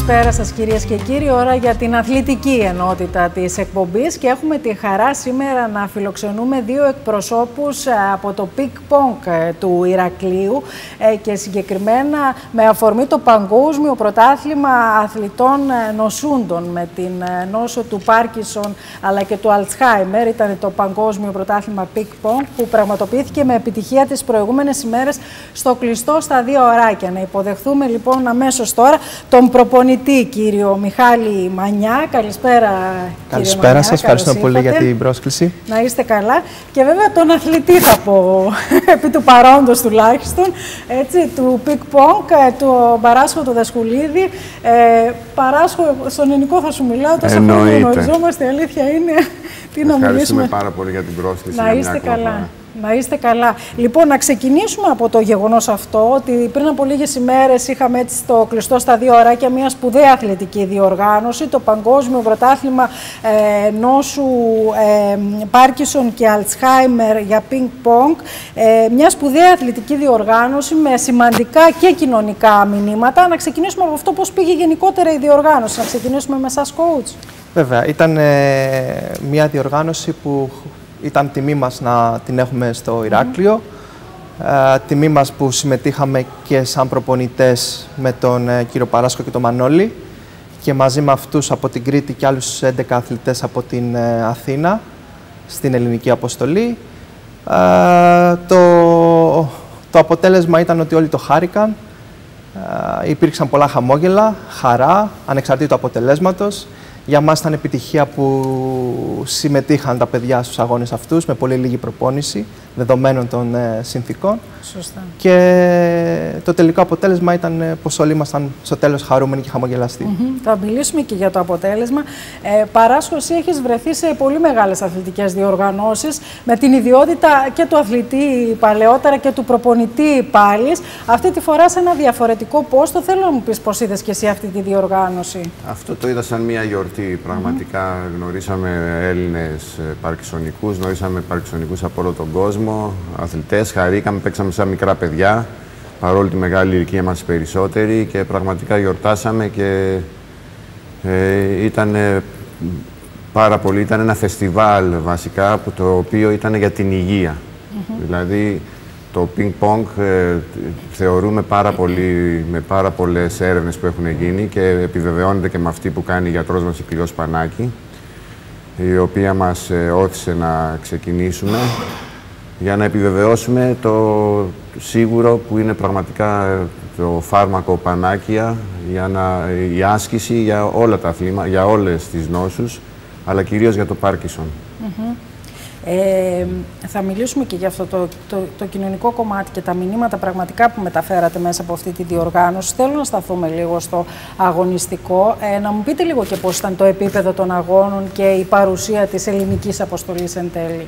Καλησπέρα σας κυρίες και κύριοι. Ώρα για την αθλητική ενότητα της εκπομπής και έχουμε τη χαρά σήμερα να φιλοξενούμε δύο εκπροσώπους από το πινκ-πονγκ του Ηρακλείου και συγκεκριμένα με αφορμή το Παγκόσμιο Πρωτάθλημα Αθλητών Νοσούντων με την νόσο του Πάρκινσον αλλά και του Αλτσχάιμερ. Ήταν το Παγκόσμιο Πρωτάθλημα πινκ-πονγκ που πραγματοποιήθηκε με επιτυχία τις προηγούμενες ημέρες στο κλειστό στα 2 ωράκια. Να υποδεχθούμε λοιπόν αμέσως τώρα τον προπονητή κύριο Μιχάλη Μανιά. Καλησπέρα. Καλησπέρα σας, ευχαριστώ πολύ για την πρόσκληση. Να είστε καλά. Και βέβαια τον αθλητή θα πω, επί του παρόντος τουλάχιστον, έτσι, του πινκ-πονγκ, του Παράσχο του Δασκουλίδη. Παράσχο, στον ελληνικό θα σου μιλάω, τόσο χρόνια γνωριζόμαστε, η αλήθεια είναι. Τι να μιλήσουμε. Ευχαριστούμε πάρα πολύ για την πρόσκληση. Να είστε καλά. Να είστε καλά. Λοιπόν, να ξεκινήσουμε από το γεγονός αυτό, ότι πριν από λίγες ημέρες είχαμε έτσι στο κλειστό στα 2 ωράκια μια σπουδαία αθλητική διοργάνωση, το Παγκόσμιο Πρωτάθλημα Νόσου Πάρκινσον και Αλτσχάιμερ για πινκ-πονγκ. Μια σπουδαία αθλητική διοργάνωση με σημαντικά και κοινωνικά μηνύματα. Να ξεκινήσουμε από αυτό, πώς πήγε γενικότερα η διοργάνωση. Να ξεκινήσουμε με εσάς, coach. Βέβαια, ήταν μια διοργάνωση που ήταν τιμή μας να την έχουμε στο Ηράκλειο. Τιμή μας που συμμετείχαμε και σαν προπονητές με τον κύριο Παράσχο και τον Μανώλη και μαζί με αυτούς από την Κρήτη και άλλους 11 αθλητές από την Αθήνα στην ελληνική αποστολή. Το αποτέλεσμα ήταν ότι όλοι το χάρηκαν. Υπήρξαν πολλά χαμόγελα, χαρά, ανεξαρτήτου αποτελέσματος. Για μας ήταν επιτυχία που συμμετείχαν τα παιδιά στους αγώνες αυτούς με πολύ λίγη προπόνηση δεδομένων των συνθήκων. Σωστά. Και το τελικό αποτέλεσμα ήταν πως όλοι ήμασταν στο τέλος χαρούμενοι και χαμογελαστοί. Θα μιλήσουμε και για το αποτέλεσμα. Παράσχο, εσύ έχεις βρεθεί σε πολύ μεγάλες αθλητικές διοργανώσεις με την ιδιότητα και του αθλητή παλαιότερα και του προπονητή πάλι. Αυτή τη φορά σε ένα διαφορετικό πόστο. Θέλω να μου πεις πώς είδες και εσύ αυτή τη διοργάνωση. Αυτό το είδα σαν μια γιορτή. Πραγματικά γνωρίσαμε Έλληνες παρκινσονικούς, γνωρίσαμε παρκινσονικούς από όλο τον κόσμο, αθλητές, χαρήκαμε, παίξαμε σαν μικρά παιδιά, παρόλη τη μεγάλη ηλικία μας περισσότεροι και πραγματικά γιορτάσαμε και ήταν πάρα πολύ, ήταν ένα φεστιβάλ βασικά που το οποίο ήταν για την υγεία. Δηλαδή το πινκ-πονγκ θεωρούμε πάρα πολύ, με πάρα πολλές έρευνες που έχουν γίνει και επιβεβαιώνεται και με αυτή που κάνει η γιατρός μας η Κλειό Σπανάκη, η οποία μας όθησε να ξεκινήσουμε για να επιβεβαιώσουμε το σίγουρο που είναι πραγματικά το φάρμακο πανάκια, η άσκηση για όλα τα αθλήματα, για όλες τις νόσους, αλλά κυρίως για το Πάρκινσον. Θα μιλήσουμε και για αυτό το κοινωνικό κομμάτι και τα μηνύματα πραγματικά που μεταφέρατε μέσα από αυτή τη διοργάνωση. Θέλω να σταθούμε λίγο στο αγωνιστικό. Να μου πείτε λίγο και πώς ήταν το επίπεδο των αγώνων και η παρουσία της ελληνικής αποστολής εν τέλει.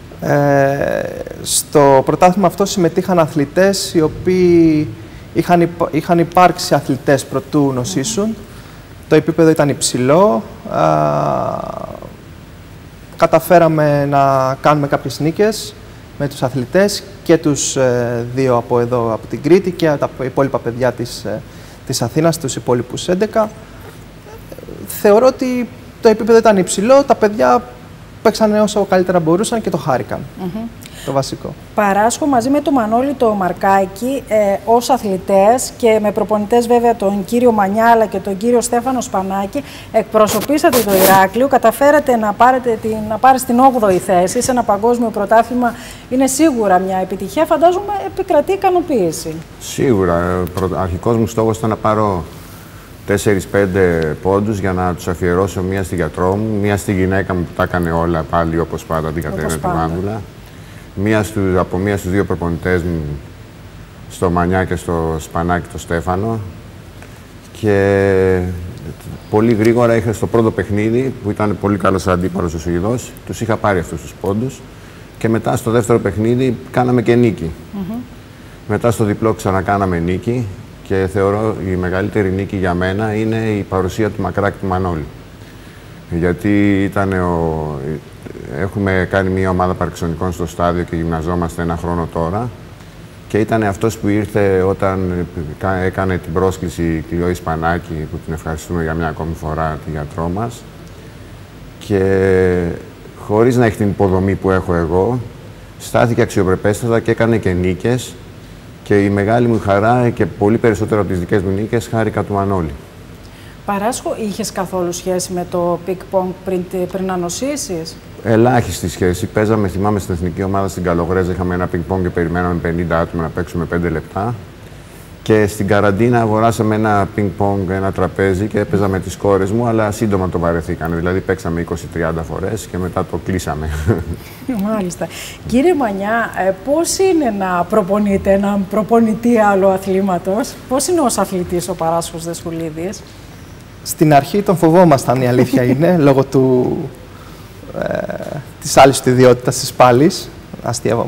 Στο πρωτάθλημα αυτό συμμετείχαν αθλητές οι οποίοι είχαν υπάρξει αθλητές προτού νοσήσουν. Το επίπεδο ήταν υψηλό. Καταφέραμε να κάνουμε κάποιες νίκες με τους αθλητές και τους δύο από εδώ, από την Κρήτη και τα υπόλοιπα παιδιά της Αθήνας, τους υπόλοιπους 11. Θεωρώ ότι το επίπεδο ήταν υψηλό, τα παιδιά παίξανε όσο καλύτερα μπορούσαν και το χάρηκαν. Το βασικό. Παράσχο μαζί με τον Μανώλη το Μαρκάκη ως αθλητές και με προπονητές βέβαια τον κύριο Μανιά αλλά και τον κύριο Στέφανο Σπανάκη εκπροσωπήσατε το Ηράκλειο, καταφέρατε να πάρεις την 8η θέση σε ένα παγκόσμιο πρωτάθλημα. Είναι σίγουρα μια επιτυχία, φαντάζομαι επικρατεί ικανοποίηση. Σίγουρα. Αρχικός μου στόχος ήταν να πάρω 4-5 πόντους για να τους αφιερώσω μία στη γιατρό μου, μία στη γυναίκα μου που τα έκανε όλα πάλι όπως πάντα, την Κατερίνα τη Μάνδουλα. Από μία στους 2 προπονητές μου, στο Μανιά και στο Σπανάκι, το Στέφανο. Και πολύ γρήγορα είχα στο πρώτο παιχνίδι, που ήταν πολύ καλός αντίπαλος ο Σουηδός, τους είχα πάρει αυτούς τους πόντους. Και μετά στο δεύτερο παιχνίδι κάναμε και νίκη. Μετά στο διπλό ξανακάναμε νίκη και θεωρώ η μεγαλύτερη νίκη για μένα είναι η παρουσία του Μακράκη του Μανώλη. Γιατί έχουμε κάνει μια ομάδα παρκινσονικών στο στάδιο και γυμναζόμαστε 1 χρόνο τώρα Και ήταν αυτός που ήρθε όταν έκανε την πρόσκληση η Κλειό Ισπανάκη, που την ευχαριστούμε για μια ακόμη φορά, τη γιατρό μας. Και χωρίς να έχει την υποδομή που έχω εγώ, στάθηκε αξιοπρεπέστατα και έκανε και νίκες. Και η μεγάλη μου χαρά και πολύ περισσότερο από τις δικές μου νίκες, χάρηκα του Μανώλη. Παράσχο, είχες καθόλου σχέση με το πικ-πονγκ πριν να νοσήσεις? Ελάχιστη σχέση. Παίζαμε, θυμάμαι, στην εθνική ομάδα στην Καλογρέζα. Είχαμε ένα πινκ-πονγκ και περιμέναμε 50 άτομα να παίξουμε 5 λεπτά. Και στην καραντίνα αγοράσαμε ένα πινκ-πονγκ, ένα τραπέζι και έπαιζα με τις κόρες μου, αλλά σύντομα το βαρεθήκανε. Δηλαδή παίξαμε 20-30 φορές και μετά το κλείσαμε. Μάλιστα. Κύριε Μανιά, πώς είναι να προπονείτε έναν προπονητή άλλου αθλήματος? Πώς είναι ως αθλητής ο Παράσχος Δεσπουλίδης? Στην αρχή τον φοβόμασταν, η αλήθεια είναι, λόγω της άλλης του ιδιότητας της πάλης. Αστείευομαι.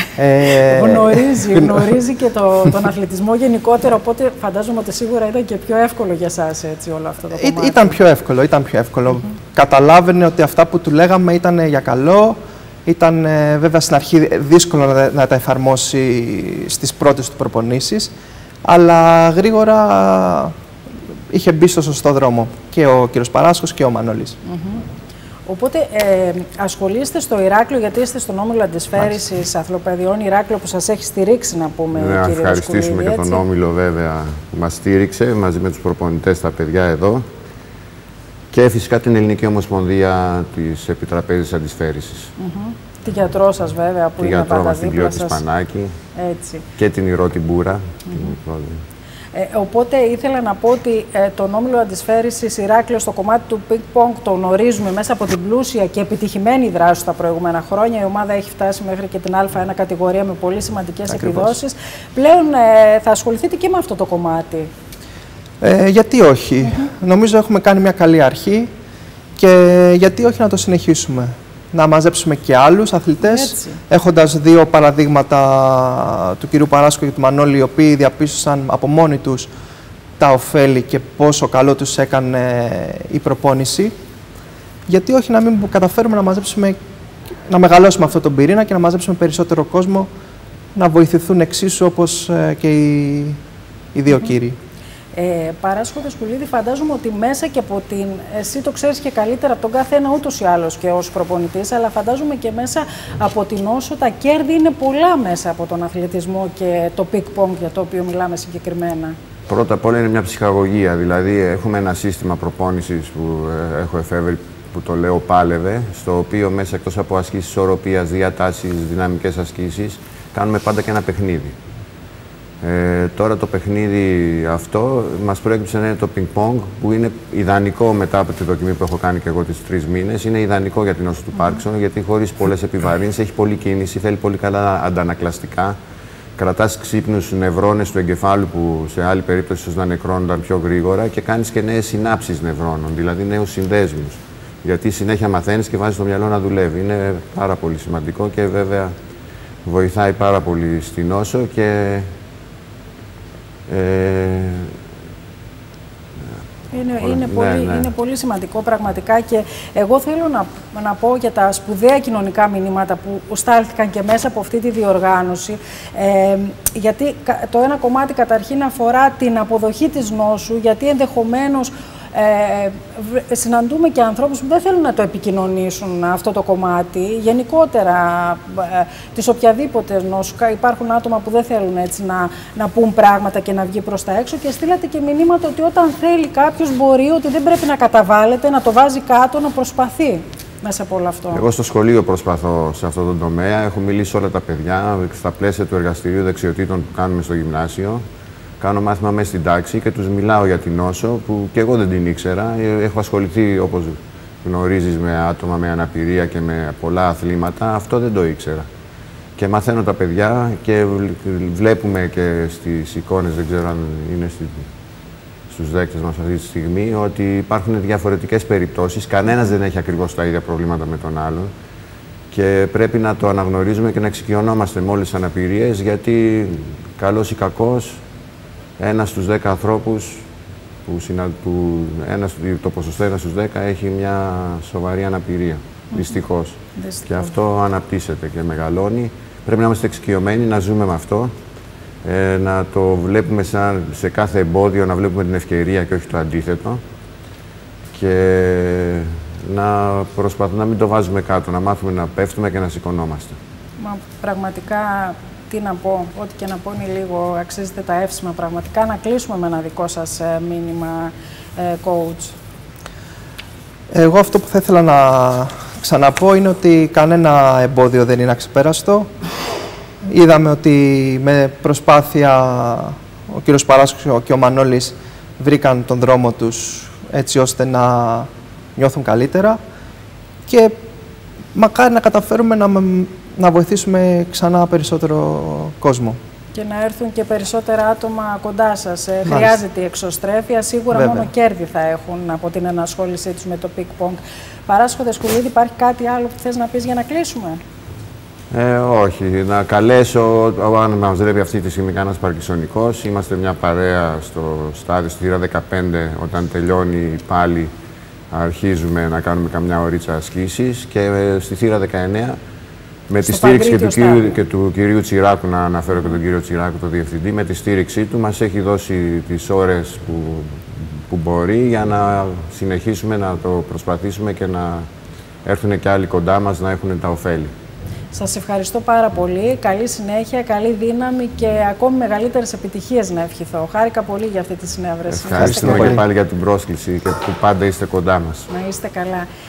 Γνωρίζει και τον αθλητισμό γενικότερα, οπότε φαντάζομαι ότι σίγουρα ήταν και πιο εύκολο για εσάς όλο αυτό το κομμάτι. Ήταν πιο εύκολο. Καταλάβαινε ότι αυτά που του λέγαμε ήταν για καλό. Ήταν βέβαια στην αρχή δύσκολο να τα εφαρμόσει στις πρώτες του προπονήσεις, αλλά γρήγορα είχε μπει στο σωστό δρόμο και ο κύριος Παράσχος και ο Μανώλης. Οπότε ασχολείστε στο Ηράκλειο, γιατί είστε στον όμιλο αντισφαίρησης αθλοπαιδιών Ηράκλειο, που σας έχει στηρίξει, να πούμε, κύριε Δεσπουλίδη. Να ευχαριστήσουμε και τον όμιλο, βέβαια, που μας στήριξε μαζί με τους προπονητές, τα παιδιά εδώ, και φυσικά την Ελληνική Ομοσπονδία της Επιτραπέζης Αντισφαίρησης. Τη γιατρό σας, βέβαια, που είναι πάντα δίπλα σας. Την Κλειό Ισπανάκη και την Ηρώτη Μπούρα. Οπότε ήθελα να πω ότι τον όμιλο αντισφαίρησης Ηράκλειο στο κομμάτι του πινκ-πονγκ το γνωρίζουμε μέσα από την πλούσια και επιτυχημένη δράση τα προηγούμενα χρόνια. Η ομάδα έχει φτάσει μέχρι και την Α1 κατηγορία με πολύ σημαντικές επιδόσεις. Πλέον θα ασχοληθείτε και με αυτό το κομμάτι. Γιατί όχι. Νομίζω έχουμε κάνει μια καλή αρχή και γιατί όχι να το συνεχίσουμε. Να μαζέψουμε και άλλους αθλητές, έχοντας δύο παραδείγματα του κυρίου Παράσχου και του Μανώλη, οι οποίοι διαπίστωσαν από μόνοι τους τα ωφέλη και πόσο καλό τους έκανε η προπόνηση. Γιατί όχι να μην καταφέρουμε να μαζέψουμε, να μεγαλώσουμε αυτό τον πυρήνα και να μαζέψουμε περισσότερο κόσμο, να βοηθηθούν εξίσου όπως και οι δύο κύριοι. Παράσχο Δεσπουλίδη, φαντάζομαι ότι μέσα και από την... Εσύ το ξέρεις και καλύτερα από τον καθένα ούτως ή άλλως και ως προπονητής, αλλά φαντάζομαι και μέσα από την όσο τα κέρδη είναι πολλά μέσα από τον αθλητισμό και το πικ-πονγκ για το οποίο μιλάμε συγκεκριμένα. Πρώτα απ' όλα είναι μια ψυχαγωγία, δηλαδή έχουμε ένα σύστημα προπόνησης που έχω εφεύρει, που το λέω πάλευε, στο οποίο μέσα εκτός από ασκήσεις ισορροπίας, διατάσεις, δυναμικές ασκήσεις, κάνουμε πάντα και ένα παιχνίδι. Τώρα το παιχνίδι αυτό μας προέκυψε να είναι το πινκ-πονγκ, που είναι ιδανικό μετά από τη δοκιμή που έχω κάνει και εγώ τις 3 μήνες. Είναι ιδανικό για την νόσο του Πάρκινσον, γιατί χωρίς πολλές επιβαρύνσεις, έχει πολλή κίνηση, θέλει πολύ καλά αντανακλαστικά. Κρατάς ξύπνους νευρώνες του εγκεφάλου που σε άλλη περίπτωση ίσως να νεκρώνονταν πιο γρήγορα, και κάνεις και νέες συνάψεις νευρώνων, δηλαδή νέους συνδέσμους. Γιατί συνέχεια μαθαίνεις και βάζεις το μυαλό να δουλεύει. Είναι πάρα πολύ σημαντικό και βέβαια βοηθάει πάρα πολύ στην νόσο και είναι πολύ σημαντικό πραγματικά, και εγώ θέλω να πω για τα σπουδαία κοινωνικά μηνύματα που στάλθηκαν και μέσα από αυτή τη διοργάνωση, γιατί το ένα κομμάτι καταρχήν αφορά την αποδοχή της νόσου, γιατί ενδεχομένως συναντούμε και ανθρώπους που δεν θέλουν να το επικοινωνήσουν αυτό το κομμάτι, γενικότερα της οποιαδήποτε νόσου. Υπάρχουν άτομα που δεν θέλουν έτσι να πούν πράγματα και να βγει προς τα έξω, και στείλατε και μηνύματα ότι όταν θέλει κάποιος μπορεί, ότι δεν πρέπει να καταβάλλεται, να το βάζει κάτω, να προσπαθεί μέσα από όλο αυτό. Εγώ στο σχολείο προσπαθώ σε αυτό το τομέα. Έχω μιλήσει σε όλα τα παιδιά στα πλαίσια του εργαστηρίου δεξιοτήτων που κάνουμε στο γυμνάσιο. Κάνω μάθημα μέσα στην τάξη και τους μιλάω για την νόσο που και εγώ δεν την ήξερα. Έχω ασχοληθεί, όπως γνωρίζεις, με άτομα με αναπηρία και με πολλά αθλήματα. Αυτό δεν το ήξερα. Και μαθαίνω τα παιδιά και βλέπουμε και στις εικόνες, δεν ξέρω αν είναι στους δέκτες μας αυτή τη στιγμή, ότι υπάρχουν διαφορετικές περιπτώσεις. Κανένας δεν έχει ακριβώς τα ίδια προβλήματα με τον άλλον. Και πρέπει να το αναγνωρίζουμε και να εξοικειωνόμαστε με όλες τις αναπηρίες, γιατί καλός ή κακός, ένας στους 10 ανθρώπους, το ποσοστό 1 στους 10 έχει μια σοβαρή αναπηρία, δυστυχώς. Και αυτό αναπτύσσεται και μεγαλώνει. Πρέπει να είμαστε εξοικειωμένοι, να ζούμε με αυτό να το βλέπουμε σε κάθε εμπόδιο, να βλέπουμε την ευκαιρία και όχι το αντίθετο και να προσπαθούμε να μην το βάζουμε κάτω, να μάθουμε να πέφτουμε και να σηκωνόμαστε. Μα πραγματικά, τι να πω, ό,τι και να πω είναι λίγο, αξίζεται τα εύσημα πραγματικά. Να κλείσουμε με ένα δικό σας μήνυμα, coach. Εγώ αυτό που θα ήθελα να ξαναπώ είναι ότι κανένα εμπόδιο δεν είναι αξεπέραστο. Είδαμε ότι με προσπάθεια ο κύριος Παράσκος και ο Μανώλης βρήκαν τον δρόμο τους έτσι ώστε να νιώθουν καλύτερα και μακάρι να καταφέρουμε να βοηθήσουμε ξανά περισσότερο κόσμο. Και να έρθουν και περισσότερα άτομα κοντά σας. Χρειάζεται η εξωστρέφεια. Σίγουρα Βέβαια. μόνο κέρδη θα έχουν από την ενασχόλησή τους με το πικ-πονγκ. Παράσκο Δεσκουλίδη, υπάρχει κάτι άλλο που θες να πεις για να κλείσουμε? Όχι. Να καλέσω, αν μας βλέπει αυτή τη στιγμή κανένας παρκισονικός, είμαστε μια παρέα στο στάδιο, στη θύρα 15, όταν τελειώνει πάλι αρχίζουμε να κάνουμε καμιά ωρίτσα ασκήσεις και στη θύρα 19, με τη στήριξη και του κυρίου Τσιράκου, να αναφέρω και τον κύριο Τσιράκου, τον διευθυντή, με τη στήριξή του μας έχει δώσει τις ώρες που μπορεί για να συνεχίσουμε να το προσπαθήσουμε και να έρθουν και άλλοι κοντά μας να έχουν τα ωφέλη. Σας ευχαριστώ πάρα πολύ. Καλή συνέχεια, καλή δύναμη και ακόμη μεγαλύτερες επιτυχίες να ευχηθώ. Χάρηκα πολύ για αυτή τη συνέβρεση. Ευχαριστούμε και πάλι για την πρόσκληση και που πάντα είστε κοντά μας. Να είστε καλά.